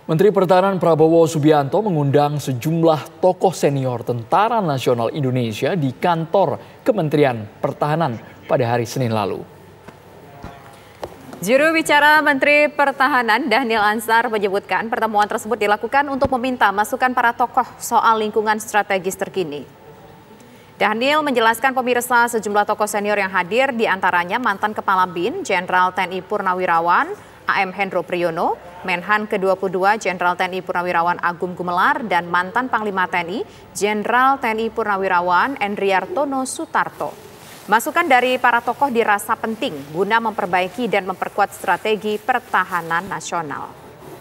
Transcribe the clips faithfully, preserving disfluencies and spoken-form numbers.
Menteri Pertahanan Prabowo Subianto mengundang sejumlah tokoh senior Tentara Nasional Indonesia di kantor Kementerian Pertahanan pada hari Senin lalu. Juru bicara Menteri Pertahanan Dhanil Ansar menyebutkan pertemuan tersebut dilakukan untuk meminta masukan para tokoh soal lingkungan strategis terkini. Dhanil menjelaskan pemirsa sejumlah tokoh senior yang hadir diantaranya mantan Kepala BIN Jenderal T N I Purnawirawan A M Hendro Priyono, Menhan ke dua puluh dua Jenderal T N I Purnawirawan Agung Gumelar, dan mantan Panglima T N I Jenderal T N I Purnawirawan Endriartono Sutarto. Masukan dari para tokoh dirasa penting guna memperbaiki dan memperkuat strategi pertahanan nasional.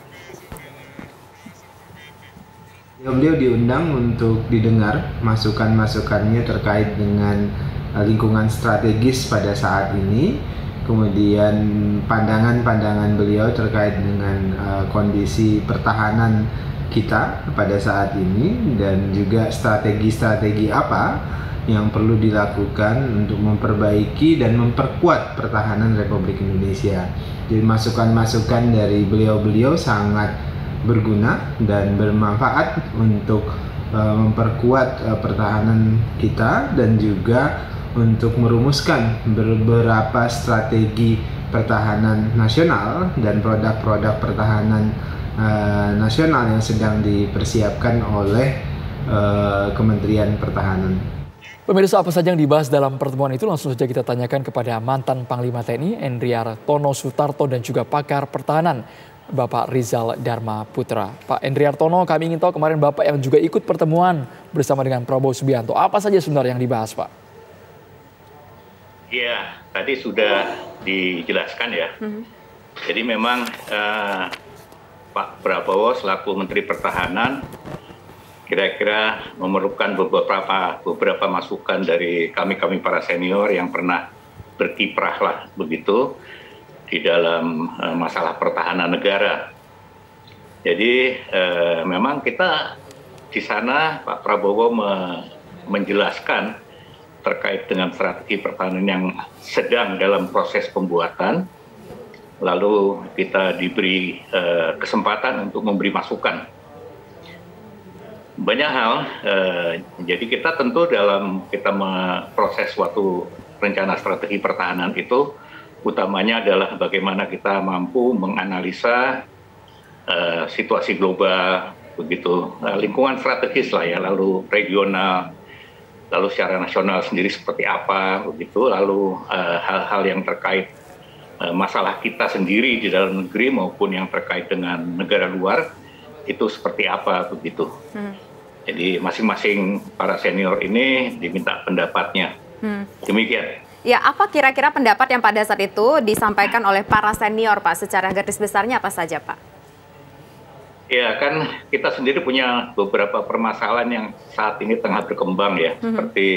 Beliau diundang untuk didengar masukan-masukannya terkait dengan lingkungan strategis pada saat ini, kemudian pandangan-pandangan beliau terkait dengan uh, kondisi pertahanan kita pada saat ini, dan juga strategi-strategi apa yang perlu dilakukan untuk memperbaiki dan memperkuat pertahanan Republik Indonesia. Jadi masukan-masukan dari beliau-beliau sangat berguna dan bermanfaat untuk uh, memperkuat uh, pertahanan kita dan juga untuk merumuskan beberapa strategi pertahanan nasional dan produk-produk pertahanan uh, nasional yang sedang dipersiapkan oleh uh, Kementerian Pertahanan. Pemirsa, apa saja yang dibahas dalam pertemuan itu langsung saja kita tanyakan kepada mantan Panglima T N I Endriartono Sutarto dan juga pakar pertahanan Bapak Rizal Dharma Putra. Pak Endriartono, kami ingin tahu kemarin Bapak yang juga ikut pertemuan bersama dengan Prabowo Subianto. Apa saja sebenarnya yang dibahas, Pak? Iya, tadi sudah dijelaskan ya. Mm-hmm. Jadi memang uh, Pak Prabowo selaku Menteri Pertahanan kira-kira memerlukan beberapa beberapa masukan dari kami-kami para senior yang pernah berkiprah lah begitu di dalam uh, masalah pertahanan negara. Jadi uh, memang kita di sana Pak Prabowo me menjelaskan terkait dengan strategi pertahanan yang sedang dalam proses pembuatan, lalu kita diberi uh, kesempatan untuk memberi masukan. Banyak hal, uh, jadi kita tentu dalam kita memproses suatu rencana strategi pertahanan itu, utamanya adalah bagaimana kita mampu menganalisa uh, situasi global, begitu, uh, lingkungan strategis lah ya, lalu regional, lalu secara nasional sendiri seperti apa, begitu, lalu hal-hal uh, yang terkait uh, masalah kita sendiri di dalam negeri maupun yang terkait dengan negara luar itu seperti apa, begitu. Hmm. Jadi masing-masing para senior ini diminta pendapatnya. Hmm. Demikian. Ya, apa kira-kira pendapat yang pada saat itu disampaikan oleh para senior, Pak? Secara garis besarnya apa saja, Pak? Ya, kan kita sendiri punya beberapa permasalahan yang saat ini tengah berkembang ya, mm-hmm. seperti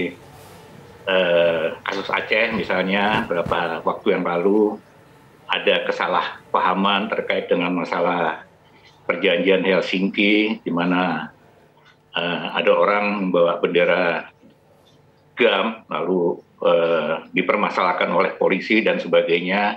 eh, kasus Aceh misalnya, beberapa waktu yang lalu ada kesalahpahaman terkait dengan masalah perjanjian Helsinki, di mana eh, ada orang membawa bendera G A M, lalu eh, dipermasalahkan oleh polisi dan sebagainya.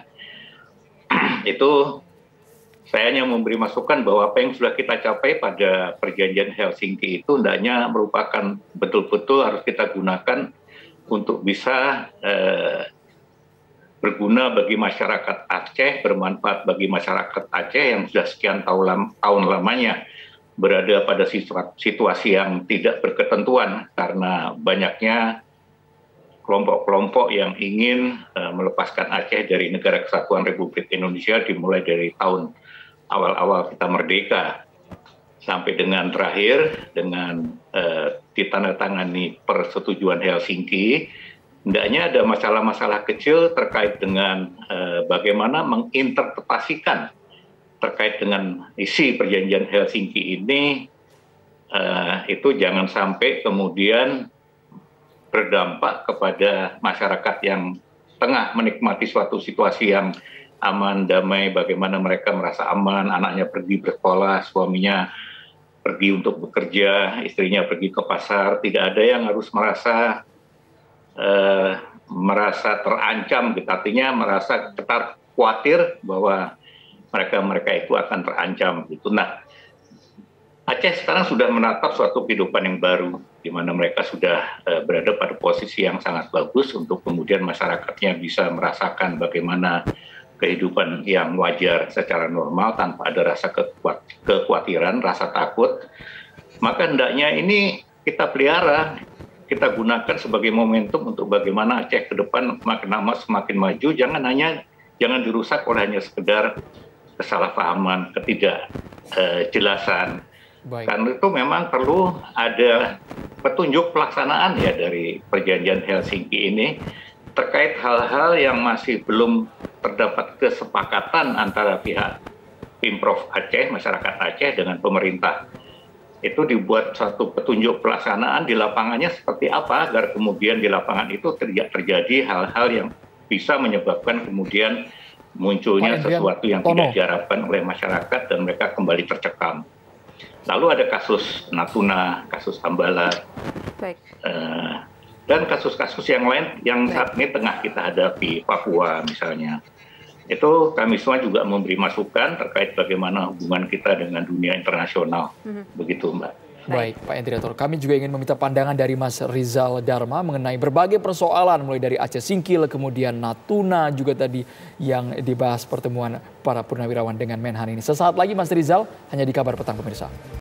Itu saya hanya memberi masukan bahwa apa yang sudah kita capai pada perjanjian Helsinki itu hendaknya merupakan betul-betul harus kita gunakan untuk bisa eh, berguna bagi masyarakat Aceh, bermanfaat bagi masyarakat Aceh yang sudah sekian tahun, lam, tahun lamanya berada pada situasi yang tidak berketentuan karena banyaknya kelompok-kelompok yang ingin uh, melepaskan Aceh dari Negara Kesatuan Republik Indonesia dimulai dari tahun awal-awal kita merdeka sampai dengan terakhir dengan uh, ditandatangani persetujuan Helsinki. Hendaknya ada masalah-masalah kecil terkait dengan uh, bagaimana menginterpretasikan terkait dengan isi perjanjian Helsinki ini, uh, itu jangan sampai kemudian berdampak kepada masyarakat yang tengah menikmati suatu situasi yang aman, damai, bagaimana mereka merasa aman, anaknya pergi bersekolah, suaminya pergi untuk bekerja, istrinya pergi ke pasar, tidak ada yang harus merasa uh, merasa terancam, gitu. Artinya merasa ketar khawatir bahwa mereka-mereka itu akan terancam gitu. Nah, Aceh sekarang sudah menatap suatu kehidupan yang baru, di mana mereka sudah uh, berada pada posisi yang sangat bagus untuk kemudian masyarakatnya bisa merasakan bagaimana kehidupan yang wajar secara normal tanpa ada rasa kekuat, kekhawatiran, rasa takut. Maka hendaknya ini kita pelihara, kita gunakan sebagai momentum untuk bagaimana Aceh ke depan makin lama semakin maju. Jangan hanya jangan dirusak oleh hanya sekedar kesalahpahaman, ketidakjelasan. Uh, Karena itu memang perlu ada petunjuk pelaksanaan ya dari perjanjian Helsinki ini terkait hal-hal yang masih belum terdapat kesepakatan antara pihak Pemprov Aceh, masyarakat Aceh dengan pemerintah. Itu dibuat satu petunjuk pelaksanaan di lapangannya seperti apa agar kemudian di lapangan itu tidak terjadi hal-hal yang bisa menyebabkan kemudian munculnya sesuatu yang tidak diharapkan oleh masyarakat dan mereka kembali tercekam. Lalu ada kasus Natuna, kasus Hambala, Baik. Uh, dan kasus-kasus yang lain yang Baik. saat ini tengah kita hadapi, Papua misalnya. Itu kami semua juga memberi masukan terkait bagaimana hubungan kita dengan dunia internasional. Mm-hmm. Begitu, Mbak. Baik, Pak Endriator. Kami juga ingin meminta pandangan dari Mas Rizal Dharma mengenai berbagai persoalan, mulai dari Aceh Singkil, kemudian Natuna juga tadi yang dibahas pertemuan para purnawirawan dengan Menhan ini. Sesaat lagi Mas Rizal, hanya di Kabar Petang pemirsa.